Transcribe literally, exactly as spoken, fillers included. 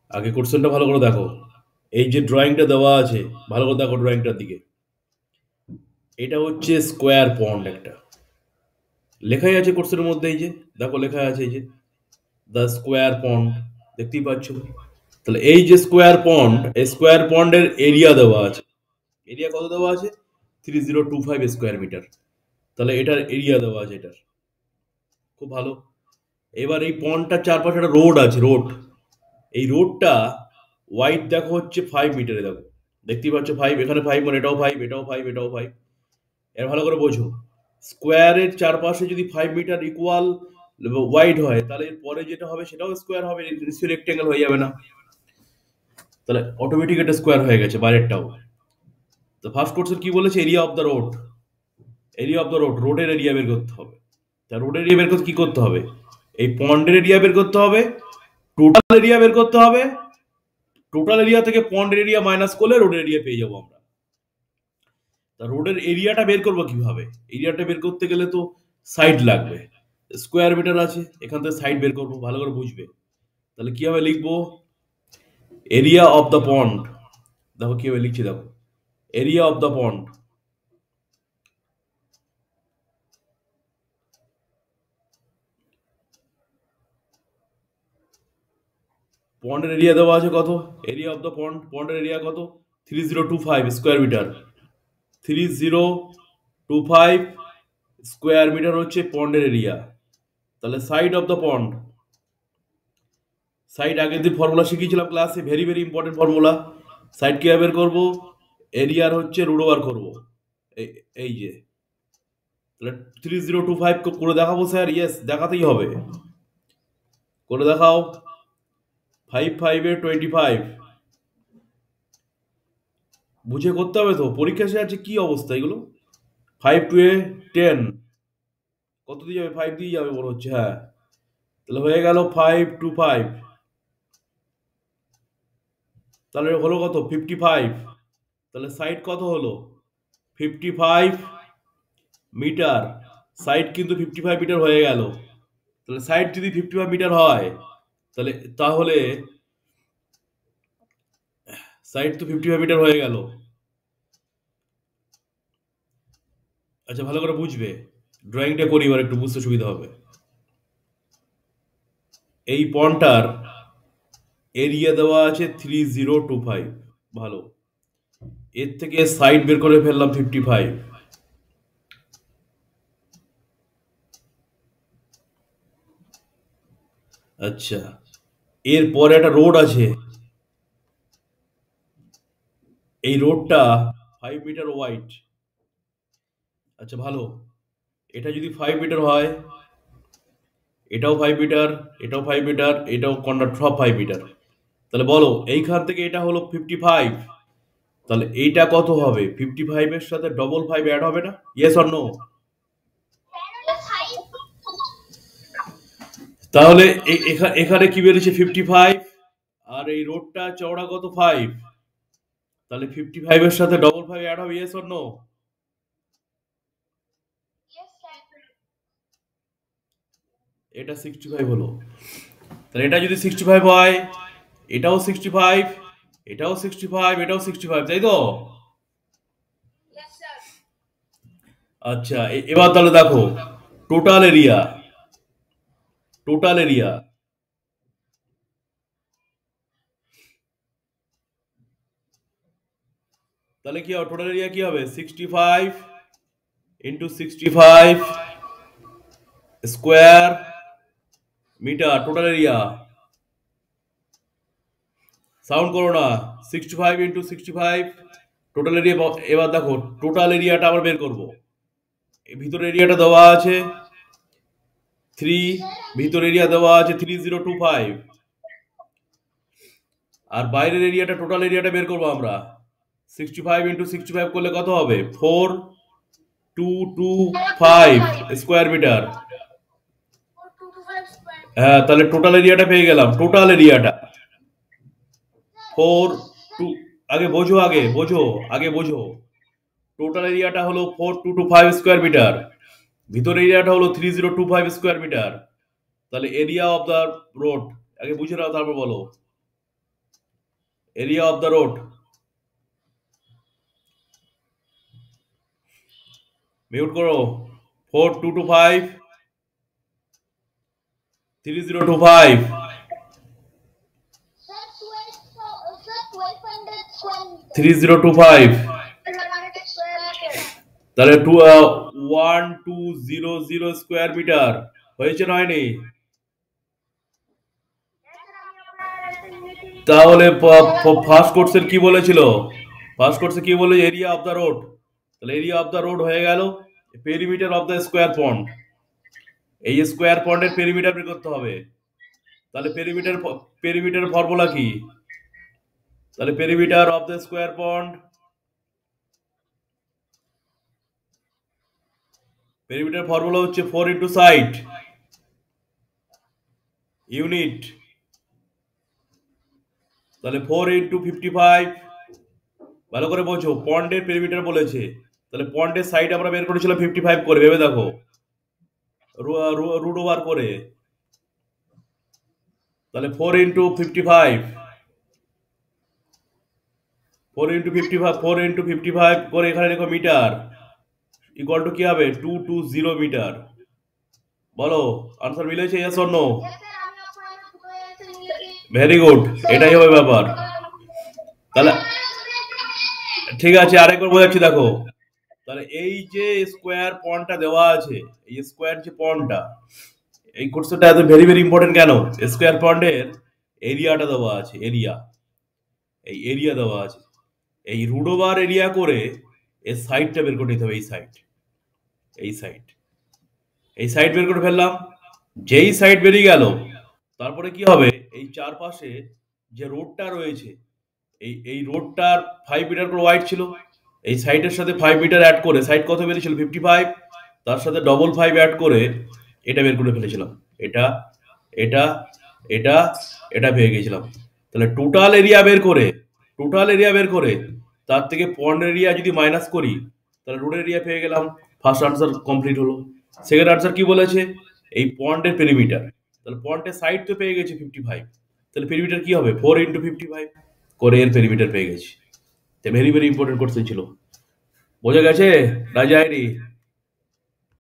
আগে কোশ্চেনটা ভালো করে দেখো। এই যে ড্রয়িংটা দেওয়া আছে, ভালো করে দেখো ড্রয়িংটার দিকে। এটা হচ্ছে স্কোয়ার পন্ড একটা। লেখাই আছে কোশ্চেনের মধ্যে, এই যে দেখো লেখা আছে এই যে দ্য স্কোয়ার পন্ড, দেখতেই পাচ্ছ। তাহলে এই যে স্কোয়ার পন্ড, এই স্কোয়ার পন্ডের এরিয়া দেওয়া আছে। এরিয়া কত দেওয়া আছে? Three zero two five square metre. তাহলে এটার এরিয়া দেওয়া আছে এটার। খুব ভালো। এবার এই পন্ডটার চারপাশে একটা রোড আছে, রোড। এই রোডটা ওয়াইড দেখো হচ্ছে ফাইভ মিটারে, দেখো দেখতেই পাচ্ছ ফাইভ, এখানে ফাইভ, মানে এটাও ফাইভ, এটাও ফাইভ, এটাও ফাইভ। এর ভালো করে বোঝো, স্কোয়ারের চারপাশে যদি ফাইভ মিটার ইকুয়াল ওয়াইড হয়, তাহলে এর পরে যেটা হবে সেটাও স্কোয়ার হবে, নিশ্চয়ই রেক্টেঙ্গেল হয়ে যাবে না? তাহলে অটোমেটিক এটা স্কোয়ার হয়ে গেছে বাইরেরটাও। তো ফার্স্ট কোশ্চেন কি বলেছে? Area of the road. Area of the road, রোডের এরিয়া বের করতে হবে। তা রোডের এরিয়া বের করতে কি করতে হবে? এই পন্ডের এরিয়া বের করতে হবে, টোটাল এরিয়া বের করতে হবে। টোটাল এরিয়া থেকে পন্ডের এরিয়া মাইনাস করলে রোডের এরিয়া পেয়ে যাবো আমরা। তা রোডের এরিয়াটা বের করবো কিভাবে? এরিয়াটা বের করতে গেলে তো সাইড লাগবে। স্কোয়ার মিটার আছে, এখান থেকে সাইড বের করবো, ভালো করে বুঝবে। তাহলে কিভাবে লিখবো? এরিয়া অফ দ্য পন্ড, দেখো কিভাবে লিখছি, দেখো এরিয়া অফ দ্য পন্ড। পন্ডের এরিয়া দেওয়া আছে কত? এরিয়া অফ দ্য পন্ড, পন্ডের এরিয়া কত? Three zero two five square metre. Three zero two five square metre হচ্ছে পন্ডের এরিয়া। তাহলে side of the pond, side আগের দিন ফর্মুলা শিখিয়েছিলাম ক্লাসে, very very important formula. Side কিভাবে বের করবো? এরিয়ার হচ্ছে রুট ওভার করবো। এই এই যে, তাহলে থ্রি জিরো টু ফাইভ করে দেখাবো স্যার? ইয়েস, দেখাতেই হবে। করে দেখাও। ফাইভ ফাইভে টোয়েন্টি ফাইভ, বুঝে করতে হবে তো, পরীক্ষা সে আছে কি অবস্থা এগুলো। ফাইভ টু এ টেন, কত দিয়ে যাবে? ফাইভ দিয়ে যাবে মনে হচ্ছে, হ্যাঁ। তাহলে হয়ে গেল ফাইভ টু ফাইভ, তাহলে হলো কত? Fifty five. তাহলে সাইড কত হলো? Fifty five metre. সাইড কিন্তু ফিফটি ফাইভ মিটার হয়ে গেল। তাহলে সাইড যদি ফিফটি ফাইভ মিটার হয়, তাহলে তাহলে সাইড তো ফিফটি ফাইভ মিটার হয়ে গেল। আচ্ছা ভালো করে বুঝবে, ড্রয়িংটা করি এবার, একটু বুঝতে সুবিধা হবে। এই পন্টার এরিয়া দেওয়া আছে থ্রি জিরো টু ফাইভ, ভালো। এর থেকে সাইড বের করে ফেললাম ফিফটি ফাইভ। আচ্ছা, এরপরে একটা রোড আছে, এই রোডটা ফাইভ মিটার ওয়াইড। আচ্ছা ভালো, এটা যদি ফাইভ মিটার হয়, এটাও ফাইভ মিটার, এটাও ফাইভ মিটার, এটাও কর্নার সব ফাইভ মিটার। তাহলে বলো এইখান থেকে এটা হলো ফিফটি ফাইভ, তাহলে এইটা কত হবে? ফিফটি ফাইভ এর সাথে ডবল ফাইভ অ্যাড হবে না? Yes or no? তাহলে এ- এখা- এখানে কি বেরিয়েছে? Fifty five. আর এই রোডটা চওড়া কত? ফাইভ। তাহলে ফিফটি ফাইভ এর সাথে ডবল ফাইভ অ্যাড হবে, ইয়েস অর নো? এটা সিক্সটি ফাইভ হলো। তাহলে এটা যদি সিক্সটি ফাইভ হয়, এটাও সিক্সটি ফাইভ, এটাও সিক্সটি ফাইভ, এটাও সিক্সটি ফাইভ, তাই তো? আচ্ছা, এ- এবার তাহলে দেখো টোটাল এরিয়া, টোটাল এরিয়া। তাহলে কি হবে? টোটাল এরিয়া কি হবে? Sixty five into sixty five square metre, total area. Sound করো না। Sixty five into sixty five total area. এবার দেখো টোটাল এরিয়াটা আবার বের করবো। এই ভিতর এরিয়াটা দেওয়া আছে থ্রি, ভিতর এরিয়া দেওয়া আছে থ্রি জিরো টু ফাইভ, আর বাইরের এরিয়াটা, টোটাল এরিয়াটা বের করবো আমরা। Sixty five into sixty five করলে কত হবে? Four two two five square metre. হ্যাঁ, তাহলে টোটাল এরিয়াটা পেয়ে গেলাম। টোটাল এরিয়াটা ফোর টু, আগে বোঝো, আগে বোঝো, আগে বোঝো। টোটাল এরিয়াটা হলো four two two five square metre, ভিতর এরিয়াটা হলো three zero two five square metre. তাহলে এরিয়া অফ দ্য রোড আগে বুঝে নাও, তারপর বলো। Area of the road, mute করো। Four two two five three zero two five three zero two five তাহলে two one two zero zero square metre হয়েছে না হয়নি? তাহলে ফার্স্ট কোর্সের কি বলেছিল? ফার্স্ট কোর্সে কি বলে? Area of the road. তাহলে এরিয়া অফ দ্য রোড হয়ে গেল perimeter of the square pond. এই স্কোয়ার পন্ডের পেরিমিটার বের করতে হবে। তাহলে পেরিমিটার পেরিমিটার ফর্মুলা কি? তাহলে perimeter of the square pond, perimeter formula হচ্ছে ফোর ইন্টু সাইড ইউনিট। তাহলে ফোর ইন্টু ফিফটি ফাইভ, ভালো করে বোঝো, পন্ডের পেরিমিটার বলেছে। তাহলে পন্ডের সাইড আমরা বের করেছিলাম ফিফটি ফাইভ করে, ভেবে দেখো, রুট ওভার করে। তাহলে four into fifty five four into fifty five four into fifty five করে এখানে দেখো মিটার ইকুয়াল টু কি হবে? Two two zero metre. বলো আনসার মিলেছে? Yes or no? Very good, এটাই হবে ব্যাপার। তাহলে ঠিক আছে, আরেকবার বোঝাচ্ছি দেখো। তাহলে এই যে স্কোয়ার পন্ডটা দেওয়া আছে, এই স্কোয়ার যে পন্ডটা, এই কোর্সটা এত ভেরি ভেরি ইম্পর্টেন্ট কেন? স্কোয়ার পন্ডের এরিয়াটা দেওয়া আছে, এরিয়া, এই এরিয়া দেওয়া আছে। এই রুট ওভার এরিয়া করে এর সাইডটা বের করে নিতে হবে। এই সাইড, এই সাইড, এই সাইড বের করে ফেললাম। যেই সাইড বেরিয়ে গেল, তারপরে কি হবে? এই চারপাশে যে রোডটা রয়েছে, এই এই রোডটার ফাইভ মিটার করে ওয়াইড ছিল। এই সাইডের সাথে ফাইভ মিটার অ্যাড করে, সাইড কত বেরিয়েছিল? ফিফটি ফাইভ, তার সাথে ডবল ফাইভ অ্যাড করে এটা বের করে ফেলেছিলাম। এটা এটা এটা এটা পেয়ে গেছিলাম। তাহলে টোটাল এরিয়া বের করে, টোটাল এরিয়া বের করে তার থেকে পন্ড এরিয়া যদি মাইনাস করি, তাহলে রোড এরিয়া পেয়ে গেলাম। ফার্স্ট আনসার কমপ্লিট হলো। সেকেন্ড আনসার কি বলেছে? এই পন্ডের পেরিমিটার। তাহলে পন্ডের সাইড তো পেয়ে গেছে ফিফটি ফাইভ, তাহলে পেরিমিটার কি হবে? ফোর ইন্টু ফিফটি ফাইভ করে এর পেরিমিটার পেয়ে গেছি। ভেরি ভেরি ইম্পর্টেন্ট কোশ্চেন ছিল। বোঝা গেছে না যায়নি?